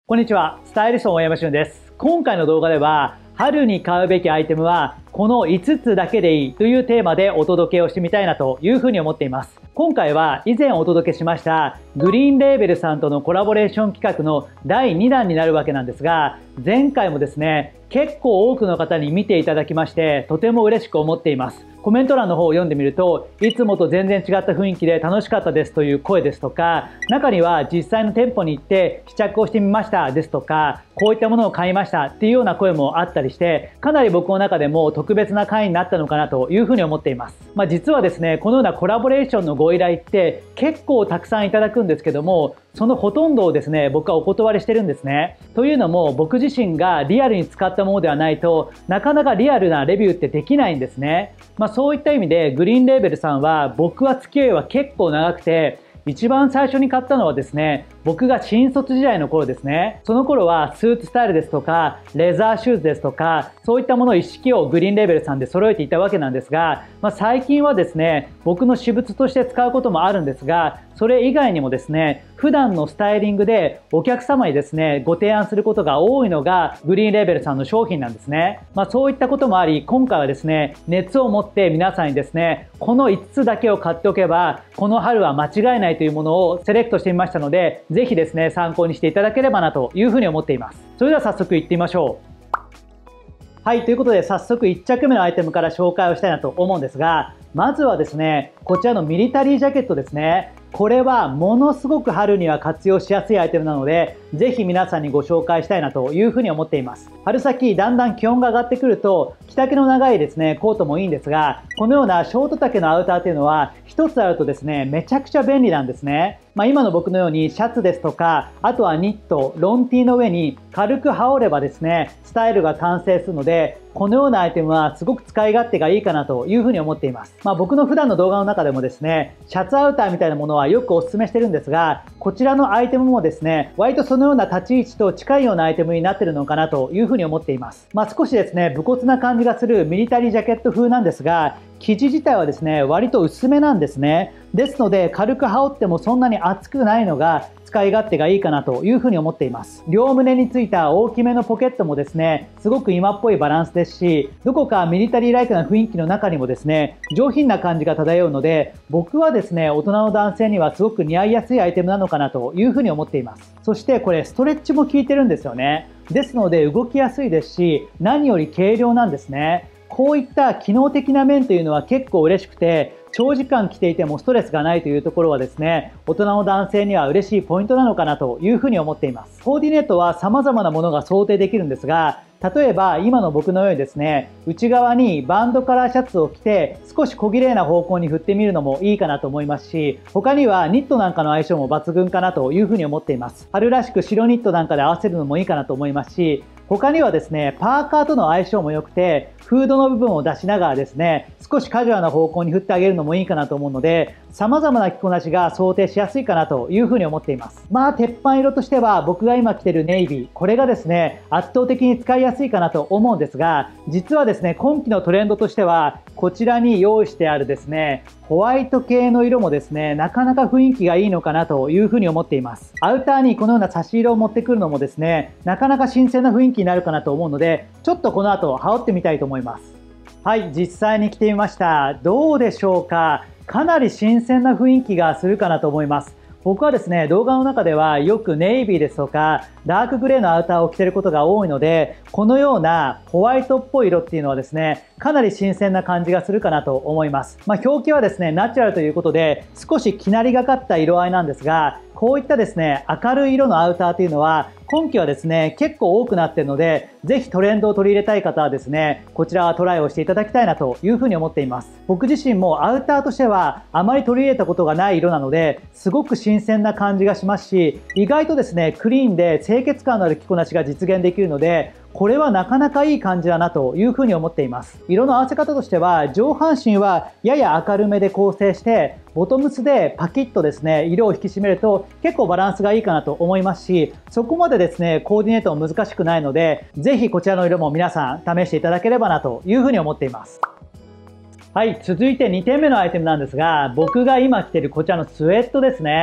こんにちは、スタイリストの大山俊です。今回の動画では、春に買うべきアイテムはこの5つだけでいいというテーマでお届けをしてみたいなというふうに思っています。今回は以前お届けしましたグリーンレーベルさんとのコラボレーション企画の第2弾になるわけなんですが、前回もですね、結構多くの方に見ていただきましてとても嬉しく思っています。コメント欄の方を読んでみると、いつもと全然違った雰囲気で楽しかったですという声ですとか、中には実際の店舗に行って試着をしてみましたですとか、こういったものを買いましたっていうような声もあったりして、かなり僕の中でも特別な回になったのかなというふうに思っています。実はですね、このようなコラボレーションのご依頼って結構たくさんいただくんですけども、そのほとんどをですね、僕はお断りしてるんですね。というのも、僕自身がリアルに使ったものではないとなかなかリアルなレビューってできないんですね。そういった意味でグリーンレーベルさんは、僕は付き合いは結構長くて、一番最初に買ったのはですね、僕が新卒時代の頃ですね。その頃はスーツスタイルですとかレザーシューズですとか、そういったもの一式をグリーンレーベルさんで揃えていたわけなんですが、最近はですね、僕の私物として使うこともあるんですが、それ以外にもですね、普段のスタイリングでお客様にですね、ご提案することが多いのがグリーンレーベルさんの商品なんですね。そういったこともあり、今回はですね、熱を持って皆さんにですね、この5つだけを買っておけばこの春は間違いないというものをセレクトしてみましたので、ぜひですね、参考にしていただければなというふうに思っています。それでは早速いってみましょう。はい、ということで早速1着目のアイテムから紹介をしたいなと思うんですが、まずはですね、こちらのミリタリージャケットですね。これはものすごく春には活用しやすいアイテムなので、ぜひ皆さんにご紹介したいなというふうに思っています。春先だんだん気温が上がってくると、着丈の長いですね、コートもいいんですが、このようなショート丈のアウターというのは一つあるとですね、めちゃくちゃ便利なんですね。今の僕のようにシャツですとか、あとはニット、ロンティーの上に軽く羽織ればですね、スタイルが完成するので、このようなアイテムはすごく使い勝手がいいかなというふうに思っています。僕の普段の動画の中でもですね、シャツアウターみたいなものはよくお勧めしてるんですが、こちらのアイテムもですね、割とそのような立ち位置と近いようなアイテムになっているのかなというふうに思っています。少しですね、武骨な感じがするミリタリージャケット風なんですが、生地自体はですね、割と薄めなんですね。ですので、軽く羽織ってもそんなに厚くないのが使い勝手がいいかなというふうに思っています。両胸についた大きめのポケットもですね、すごく今っぽいバランスですし、どこかミリタリーライトな雰囲気の中にもですね、上品な感じが漂うので、僕はですね、大人の男性にはすごく似合いやすいアイテムなのかなというふうに思っています。そしてこれストレッチも効いてるんですよね。ですので動きやすいですし、何より軽量なんですね。こういった機能的な面というのは結構嬉しくて、長時間着ていてもストレスがないというところはですね、大人の男性には嬉しいポイントなのかなというふうに思っています。コーディネートは様々なものが想定できるんですが、例えば今の僕のようにですね、内側にバンドカラーシャツを着て少し小綺麗な方向に振ってみるのもいいかなと思いますし、他にはニットなんかの相性も抜群かなというふうに思っています。春らしく白ニットなんかで合わせるのもいいかなと思いますし、他にはですね、パーカーとの相性も良くて、フードの部分を出しながらですね、少しカジュアルな方向に振ってあげるのもいいかなと思うので、様々な着こなしが想定しやすいかなというふうに思っています。鉄板色としては僕が今着ているネイビー、これがですね、圧倒的に使いやすいかなと思うんですが、実はですね、今季のトレンドとしては、こちらに用意してあるですね、ホワイト系の色もですね、なかなか雰囲気がいいのかなというふうに思っています。アウターにこのような差し色を持ってくるのもですね、なかなか新鮮な雰囲気になるかなと思うので、ちょっとこの後羽織ってみたいと思います。はい、実際に着てみました。どうでしょうか。かなり新鮮な雰囲気がするかなと思います。僕はですね、動画の中ではよくネイビーですとかダークグレーのアウターを着ていることが多いので、このようなホワイトっぽい色っていうのはですね、かなり新鮮な感じがするかなと思います。表記はですね、ナチュラルということで少しきなりがかった色合いなんですが、こういったですね、明るい色のアウターというのは今季はですね、結構多くなっているので、ぜひトレンドを取り入れたい方はですね、こちらはトライをしていただきたいなというふうに思っています。僕自身もアウターとしてはあまり取り入れたことがない色なので、すごく新鮮な感じがしますし、意外とですね、クリーンで清潔感のある着こなしが実現できるので、これはなかなかいい感じだなというふうに思っています。色の合わせ方としては、上半身はやや明るめで構成して、ボトムスでパキッとですね、色を引き締めると結構バランスがいいかなと思いますし、そこまでですね、コーディネートも難しくないので、ぜひこちらの色も皆さん試していただければなというふうに思っています。はい、続いて2点目のアイテムなんですが、僕が今着ているこちらのスウェットですね。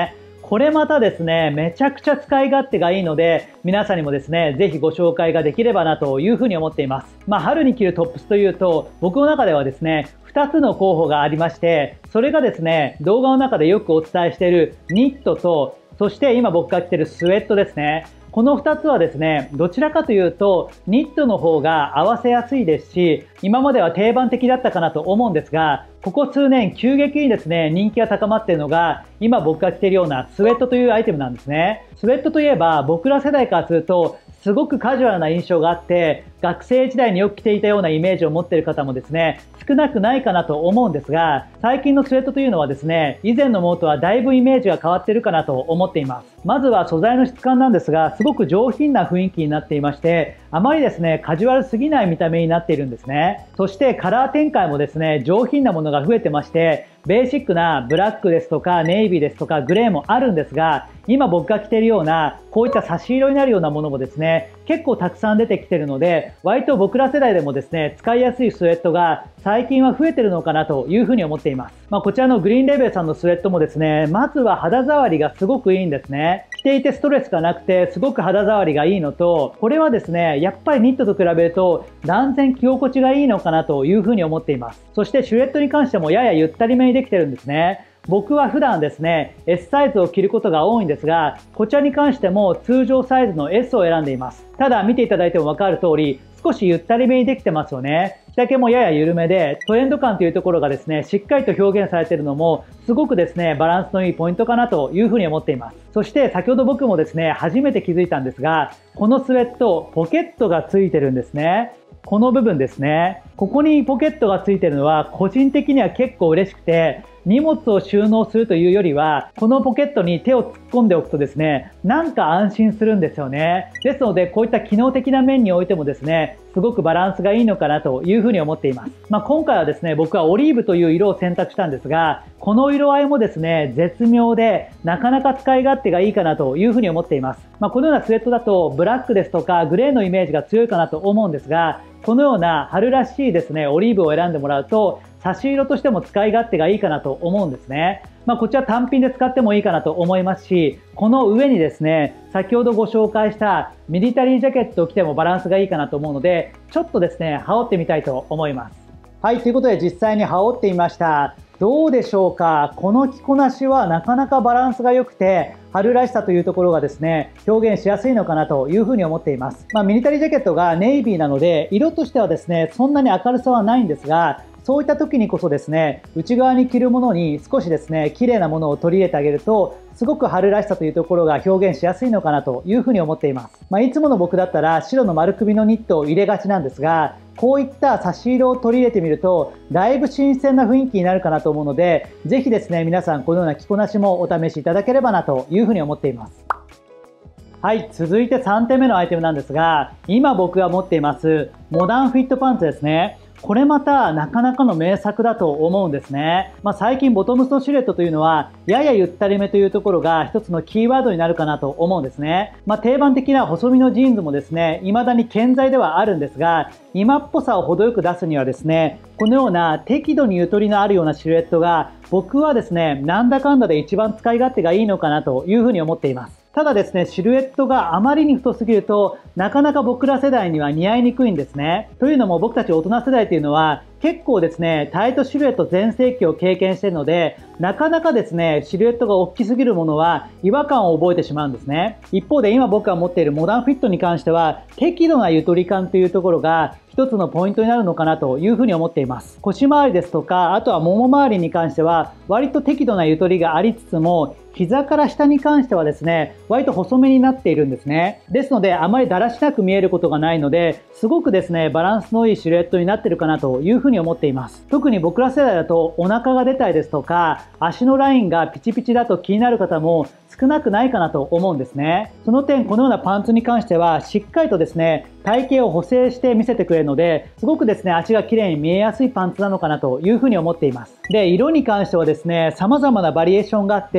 これまたですね、めちゃくちゃ使い勝手がいいので、皆さんにもですね、ぜひご紹介ができればなというふうに思っています。春に着るトップスというと、僕の中ではですね、2つの候補がありまして、それがですね、動画の中でよくお伝えしているニットと、そして今僕が着ているスウェットですね。この2つはですね、どちらかというとニットの方が合わせやすいですし、今までは定番的だったかなと思うんですが、ここ数年急激にですね、人気が高まっているのが、今僕が着ているようなスウェットというアイテムなんですね。スウェットといえば僕ら世代からすると、すごくカジュアルな印象があって、学生時代によく着ていたようなイメージを持っている方もですね、少なくないかなと思うんですが、最近のスウェットというのはですね、以前のものとはだいぶイメージが変わっているかなと思っています。まずは素材の質感なんですが、すごく上品な雰囲気になっていまして、あまりですね、カジュアルすぎない見た目になっているんですね。そしてカラー展開もですね、上品なものが増えてまして、ベーシックなブラックですとかネイビーですとかグレーもあるんですが、今僕が着ているようなこういった差し色になるようなものもですね、結構たくさん出てきているので、割と僕ら世代でもですね、使いやすいスウェットが最近は増えているのかなというふうに思っています。こちらのグリーンレベルさんのスウェットもですね、まずは肌触りがすごくいいんですね。着ていてストレスがなくてすごく肌触りがいいのと、これはですね、やっぱりニットと比べると断然着心地がいいのかなというふうに思っています。そしてシルエットに関してもややゆったりめにできてるんですね。僕は普段ですね、S サイズを着ることが多いんですが、こちらに関しても通常サイズの S を選んでいます。ただ見ていただいてもわかる通り、少しゆったりめにできてますよね。着丈もやや緩めで、トレンド感というところがですね、しっかりと表現されているのも、すごくですね、バランスのいいポイントかなというふうに思っています。そして先ほど僕もですね、初めて気づいたんですが、このスウェット、ポケットがついてるんですね。この部分ですね。ここにポケットがついてるのは、個人的には結構嬉しくて、荷物を収納するというよりは、このポケットに手を突っ込んでおくとですね、なんか安心するんですよね。ですので、こういった機能的な面においてもですね、すごくバランスがいいのかなというふうに思っています。今回はですね、僕はオリーブという色を選択したんですが、この色合いもですね、絶妙で、なかなか使い勝手がいいかなというふうに思っています。このようなスウェットだと、ブラックですとかグレーのイメージが強いかなと思うんですが、このような春らしいですね、オリーブを選んでもらうと、差し色としても使い勝手がいいかなと思うんですね。こちら単品で使ってもいいかなと思いますし、この上にですね、先ほどご紹介したミリタリージャケットを着てもバランスがいいかなと思うので、ちょっとですね、羽織ってみたいと思います。はい、ということで実際に羽織ってみました。どうでしょうか。この着こなしはなかなかバランスが良くて、春らしさというところがですね、表現しやすいのかなというふうに思っています。ミリタリージャケットがネイビーなので、色としてはですね、そんなに明るさはないんですが、そういった時にこそですね、内側に着るものに少しですね、綺麗なものを取り入れてあげると、すごく春らしさというところが表現しやすいのかなというふうに思っています。いつもの僕だったら白の丸首のニットを入れがちなんですが、こういった差し色を取り入れてみると、だいぶ新鮮な雰囲気になるかなと思うので、ぜひですね、皆さんこのような着こなしもお試しいただければなというふうに思っています。はい、続いて3点目のアイテムなんですが、今僕が持っていますモダンフィットパンツですね。これまたなかなかの名作だと思うんですね。最近ボトムスのシルエットというのはややゆったりめというところが一つのキーワードになるかなと思うんですね。定番的な細身のジーンズもですね、未だに健在ではあるんですが、今っぽさを程よく出すにはですね、このような適度にゆとりのあるようなシルエットが僕はですね、なんだかんだで一番使い勝手がいいのかなというふうに思っています。ただですね、シルエットがあまりに太すぎると、なかなか僕ら世代には似合いにくいんですね。というのも僕たち大人世代というのは、結構ですね、タイトシルエット全盛期を経験しているので、なかなかですね、シルエットが大きすぎるものは違和感を覚えてしまうんですね。一方で今僕が持っているモダンフィットに関しては、適度なゆとり感というところが一つのポイントになるのかなというふうに思っています。腰回りですとか、あとはもも周りに関しては、割と適度なゆとりがありつつも、膝から下に関してはですね、割と細めになっているんですね。ですので、あまりだらしなく見えることがないので、すごくですね、バランスのいいシルエットになっているかなというふうに思っています。特に僕ら世代だと、お腹が出たりですとか、足のラインがピチピチだと気になる方も少なくないかなと思うんですね。その点、このようなパンツに関しては、しっかりとですね、体型を補正して見せてくれるので、すごくですね、足が綺麗に見えやすいパンツなのかなというふうに思っています。で、色に関してはですね、様々なバリエーションがあって、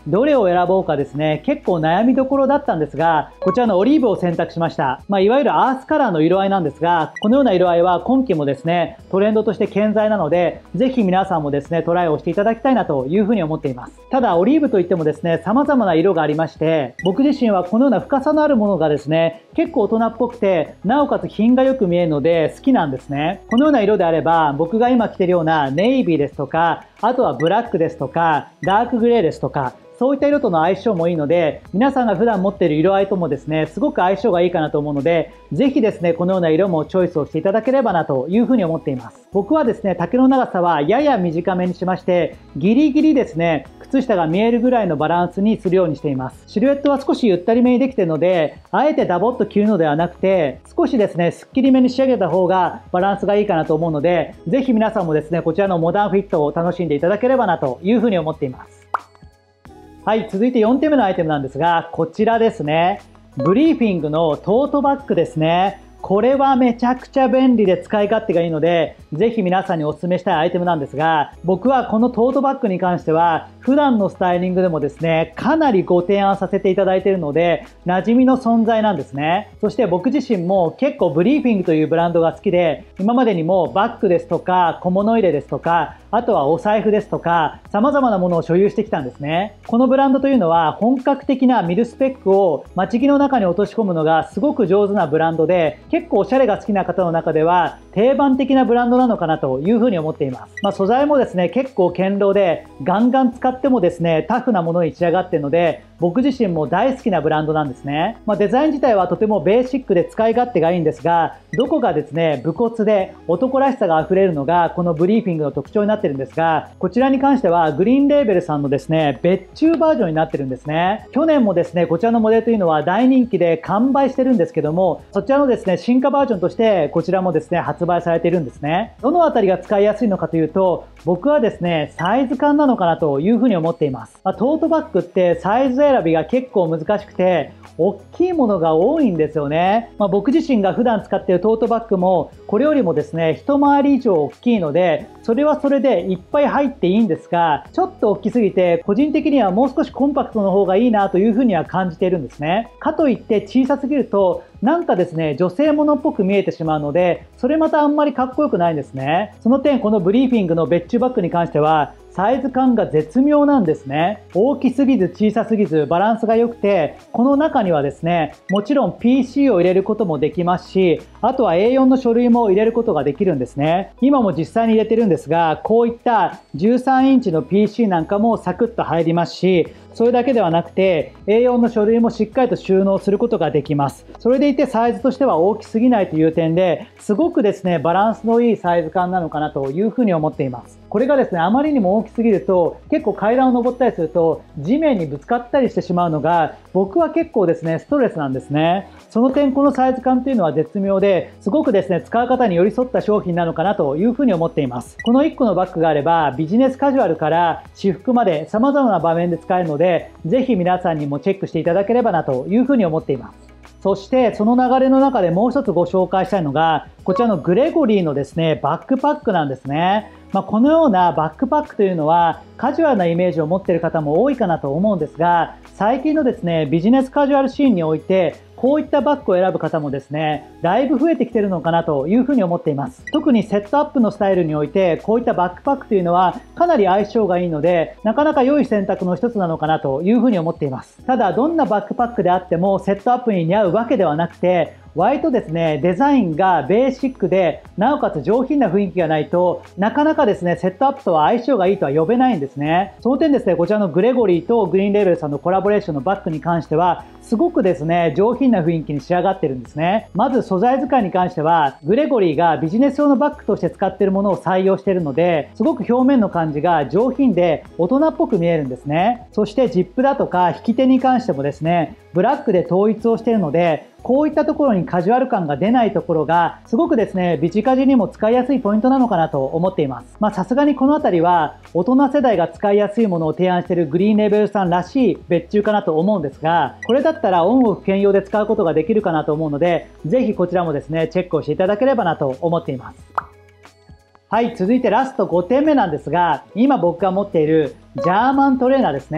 どれを選ぼうかですね、結構悩みどころだったんですが、こちらのオリーブを選択しました。いわゆるアースカラーの色合いなんですが、このような色合いは今季もですね、トレンドとして健在なので、ぜひ皆さんもですね、トライをしていただきたいなというふうに思っています。ただ、オリーブといってもですね、様々な色がありまして、僕自身はこのような深さのあるものがですね、結構大人っぽくて、なおかつ品がよく見えるので好きなんですね。このような色であれば、僕が今着ているようなネイビーですとか、あとはブラックですとか、ダークグレーですとか、そういった色との相性もいいので、皆さんが普段持っている色合いともですね、すごく相性がいいかなと思うので、ぜひですね、このような色もチョイスをしていただければなというふうに思っています。僕はですね、丈の長さはやや短めにしまして、ギリギリですね、靴下が見えるぐらいのバランスにするようにしています。シルエットは少しゆったりめにできているので、あえてダボっと着るのではなくて、少しですね、スッキリめに仕上げた方がバランスがいいかなと思うので、ぜひ皆さんもですね、こちらのモダンフィットを楽しんでいただければなというふうに思っています。はい、続いて4点目のアイテムなんですが、こちらですね。ブリーフィングのトートバッグですね。これはめちゃくちゃ便利で使い勝手がいいので、ぜひ皆さんにお勧めしたいアイテムなんですが、僕はこのトートバッグに関しては、普段のスタイリングでもですね、かなりご提案させていただいているので、馴染みの存在なんですね。そして僕自身も結構ブリーフィングというブランドが好きで、今までにもバッグですとか、小物入れですとか、あとはお財布ですとか、様々なものを所有してきたんですね。このブランドというのは本格的なミルスペックを街着の中に落とし込むのがすごく上手なブランドで、結構おしゃれが好きな方の中では定番的なブランドなのかなというふうに思っています。素材もですね、結構堅牢でガンガン使ってもですね、タフなものに仕上がっているので、僕自身も大好きなブランドなんですね。デザイン自体はとてもベーシックで使い勝手がいいんですが、どこかですね、武骨で男らしさが溢れるのがこのブリーフィングの特徴になってるんですが、こちらに関してはグリーンレーベルさんのですね、別注バージョンになってるんですね。去年もですね、こちらのモデルというのは大人気で完売してるんですけども、そちらのですね、進化バージョンとしてこちらもですね、発売されているんですね。どのあたりが使いやすいのかというと、僕はですね、サイズ感なのかなというふうに思っています。トートバッグってサイズ選びが結構難しくて、大きいものが多いんですよね。僕自身が普段使っているトートバッグもこれよりもですね、一回り以上大きいので、それはそれでいっぱい入っていいんですが、ちょっと大きすぎて個人的にはもう少しコンパクトの方がいいなというふうには感じているんですね。かといって小さすぎるとなんかですね、女性ものっぽく見えてしまうので、それまたあんまりかっこよくないんですね。その点、このブリーフィングの別注バッグに関してはサイズ感が絶妙なんですね。大きすぎず小さすぎずバランスが良くて、この中にはですね、もちろん PC を入れることもできますし、あとは A4 の書類も入れることができるんですね。今も実際に入れてるんですが、こういった13インチの PC なんかもサクッと入りますし、それだけではなくて A4 の書類もしっかりと収納することができます。それでいてサイズとしては大きすぎないという点ですごくですね、バランスのいいサイズ感なのかなというふうに思っています。これがですね、あまりにも大きすぎると結構階段を登ったりすると地面にぶつかったりしてしまうのが僕は結構ですね、ストレスなんですね。その点このサイズ感というのは絶妙ですごくですね、使う方に寄り添った商品なのかなというふうに思っています。この1個のバッグがあればビジネスカジュアルから私服まで様々な場面で使えるので、ぜひ皆さんにもチェックしていただければなというふうに思っています。そしてその流れの中でもう一つご紹介したいのがこちらのグレゴリーのですね、バックパックなんですね。このようなバックパックというのはカジュアルなイメージを持っている方も多いかなと思うんですが、最近のですね、ビジネスカジュアルシーンにおいてこういったバッグを選ぶ方もですね、だいぶ増えてきているのかなというふうに思っています。特にセットアップのスタイルにおいてこういったバックパックというのはかなり相性がいいので、なかなか良い選択の一つなのかなというふうに思っています。ただどんなバックパックであってもセットアップに似合うわけではなくて、割とですね、デザインがベーシックでなおかつ上品な雰囲気がないとなかなかですね、セットアップとは相性がいいとは呼べないんですね。その点ですね、こちらのグレゴリーとグリーンレーベルさんのコラボレーションのバッグに関してはすごくですね、上品な雰囲気に仕上がってるんですね。まず素材使いに関してはグレゴリーがビジネス用のバッグとして使っているものを採用しているので、すごく表面の感じが上品で大人っぽく見えるんですね。そしてジップだとか引き手に関してもですね、ブラックで統一をしているので、こういったところにカジュアル感が出ないところがすごくですね、ビジカジにも使いやすいポイントなのかなと思っています。さすがにこのあたりは大人世代が使いやすいものを提案しているグリーンレーベルさんらしい別注かなと思うんですが、これだったらオンオフ兼用で使うことができるかなと思うので、ぜひこちらもですね、チェックをしていただければなと思っています。はい、続いてラスト5点目なんですが、今僕が持っているジャーマントレーナーですね。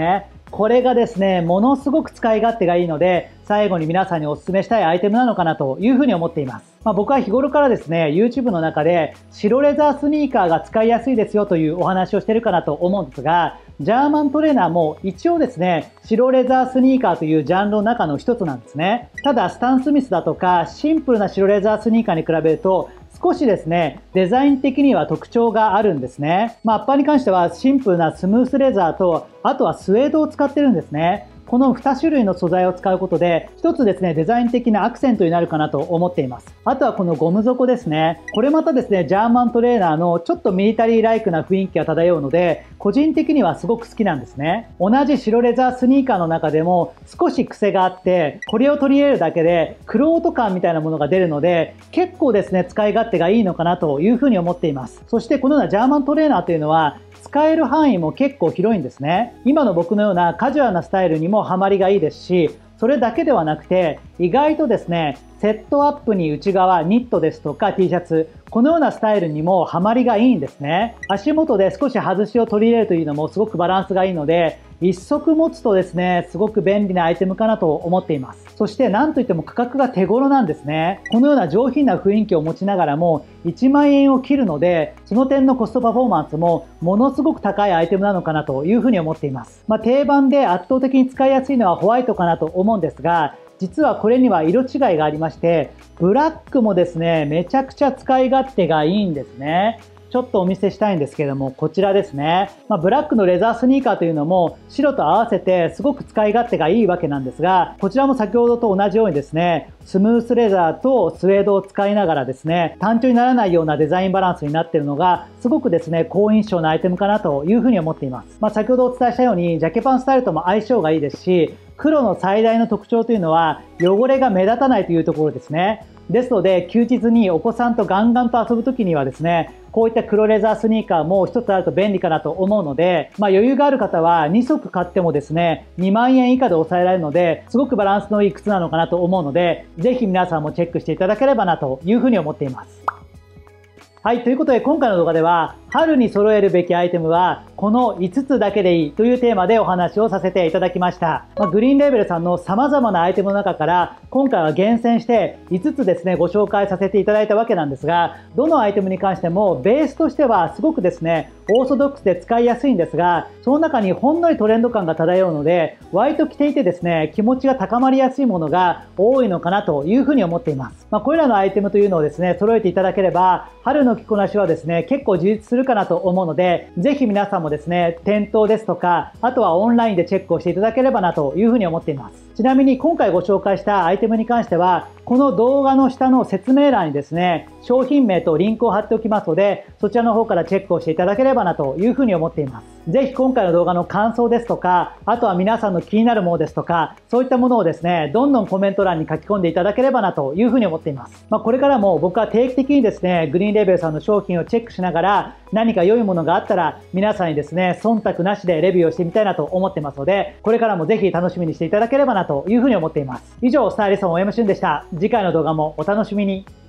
これがですね、ものすごく使い勝手がいいので、最後に皆さんにお勧めしたいアイテムなのかなというふうに思っています。僕は日頃からですね、YouTube の中で白レザースニーカーが使いやすいですよというお話をしてるかなと思うんですが、ジャーマントレーナーも一応ですね、白レザースニーカーというジャンルの中の一つなんですね。ただ、スタン・スミスだとかシンプルな白レザースニーカーに比べると、少しですね、デザイン的には特徴があるんですね。アッパーに関してはシンプルなスムースレザーと、あとはスウェードを使ってるんですね。この2種類の素材を使うことで、一つですね、デザイン的なアクセントになるかなと思っています。あとはこのゴム底ですね。これまたですね、ジャーマントレーナーのちょっとミリタリーライクな雰囲気が漂うので、個人的にはすごく好きなんですね。同じ白レザースニーカーの中でも少し癖があって、これを取り入れるだけで、玄人感みたいなものが出るので、結構ですね、使い勝手がいいのかなというふうに思っています。そしてこのようなジャーマントレーナーというのは、使える範囲も結構広いんですね。今の僕のようなカジュアルなスタイルにもハマりがいいですし、それだけではなくて、意外とですね、セットアップに内側ニットですとか T シャツ、このようなスタイルにもハマりがいいんですね。足元で少し外しを取り入れるというのもすごくバランスがいいので、一足持つとですね、すごく便利なアイテムかなと思っています。そしてなんといっても価格が手頃なんですね。このような上品な雰囲気を持ちながらも1万円を切るので、その点のコストパフォーマンスもものすごく高いアイテムなのかなというふうに思っています。定番で圧倒的に使いやすいのはホワイトかなと思うんですが、実はこれには色違いがありまして、ブラックもですね、めちゃくちゃ使い勝手がいいんですね。ちょっとお見せしたいんですけれども、こちらですね。ブラックのレザースニーカーというのも白と合わせてすごく使い勝手がいいわけなんですが、こちらも先ほどと同じようにですね、スムースレザーとスウェードを使いながらですね、単調にならないようなデザインバランスになっているのが、すごくですね、好印象のアイテムかなというふうに思っています。先ほどお伝えしたように、ジャケパンスタイルとも相性がいいですし、黒の最大の特徴というのは汚れが目立たないというところですね。ですので休日にお子さんとガンガンと遊ぶ時にはですね、こういった黒レザースニーカーも一つあると便利かなと思うので、余裕がある方は2足買ってもですね、2万円以下で抑えられるので、すごくバランスのいい靴なのかなと思うので、ぜひ皆さんもチェックしていただければなというふうに思っています。はい、ということで今回の動画では、春に揃えるべきアイテムはこの5つだけでいいというテーマでお話をさせていただきました。グリーンレーベルさんの様々なアイテムの中から今回は厳選して5つですね、ご紹介させていただいたわけなんですが、どのアイテムに関してもベースとしてはすごくですね、オーソドックスで使いやすいんですが、その中にほんのりトレンド感が漂うので、割と着ていてですね、気持ちが高まりやすいものが多いのかなというふうに思っています。これらのアイテムというのをですね、揃えていただければ、春の着こなしはですね、結構充実するかなと思うので、ぜひ皆さんもですね、店頭ですとか、あとはオンラインでチェックをしていただければなというふうに思っています。ちなみに今回ご紹介したアイテムに関しては、この動画の下の説明欄にですね、商品名とリンクを貼っておきますので、そちらの方からチェックをしていただければなというふうに思っています。ぜひ今回の動画の感想ですとか、あとは皆さんの気になるものですとか、そういったものをですね、どんどんコメント欄に書き込んでいただければなというふうに思っています。これからも僕は定期的にですね、グリーンレーベルさんの商品をチェックしながら、何か良いものがあったら、皆さんにですね、忖度なしでレビューをしてみたいなと思ってますので、これからもぜひ楽しみにしていただければなというふうに思っています。以上、スタイリストの大山俊でした。次回の動画もお楽しみに。